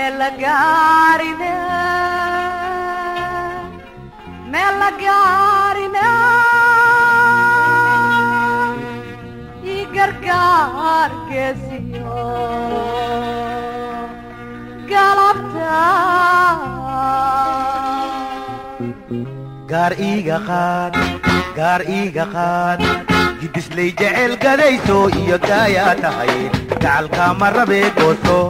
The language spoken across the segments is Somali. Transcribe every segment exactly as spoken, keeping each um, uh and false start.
Melagarine, Melagarine, Igargar Gesio, Galapta, Gar iga khan, gar iga khan, Gidis lay jecel gadayso iyo gaya tahay, gacalka marabe gooso.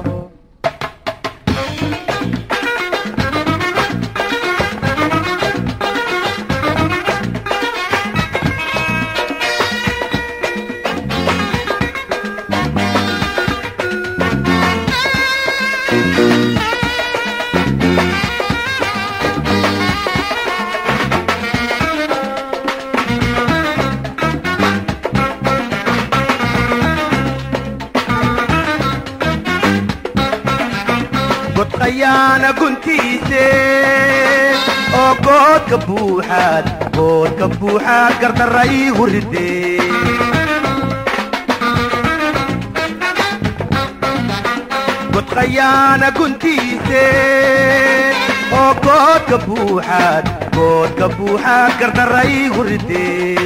Ayana guntiise oo good ka buuxaad good ka buuxaad gardaray hurde god ayana guntiise oo good ka buuxaad good ka buuxaad gardaray hurde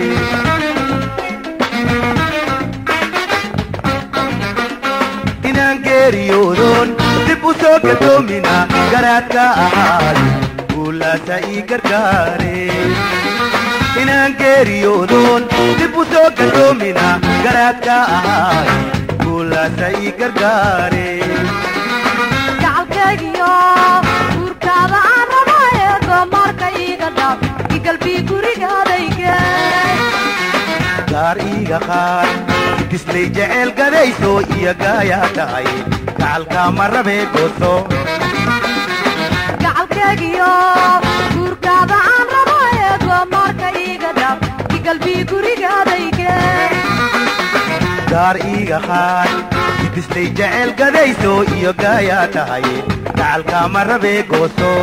inaan geeriyoodon dib u soo gadoomina garaadka ahaad guulaasa ii gargaare inaan geeriyoodoon dib u soo gadoomina garaadka ahaad guulaasa ii gargaare gacalkaygiyo guurkaada aan rabaaye goomarka iiga dhaaf i galbii gurigaadayge gaar iiga qaad gislay jecel gadayso iyo gaayaa tahay gacalka marabe gooso gacalkaygiyo guurkaada aan rabaaye goomarka iiga dhaaf i galbii gurigaadayge gaar iiga qaad gislay jecel gadayso iyo gaayaa tahay gacalka marabe gooso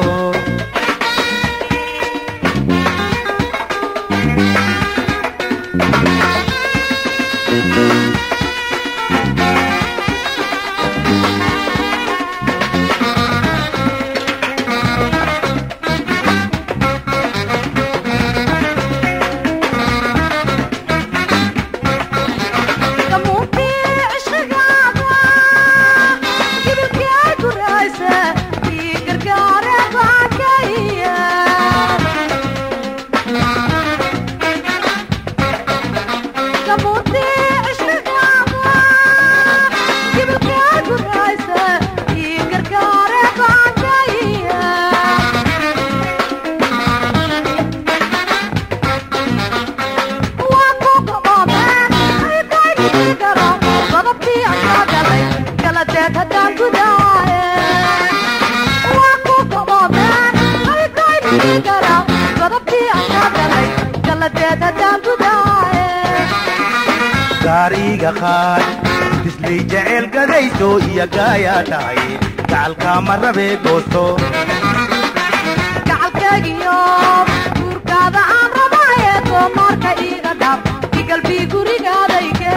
gaariga qaad bislay jecel gadayso iyo gaayaa tahay gacalka marabe goosto gacalkaygiyo guurkaada aan rabaaye goomarka iiga dhaaf i galbii gurigaadayge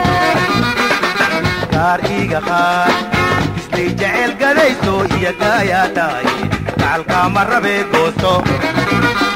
gaariga qaad bislay jecel gadayso iyo gaayaa tahay gacalka marabe goosto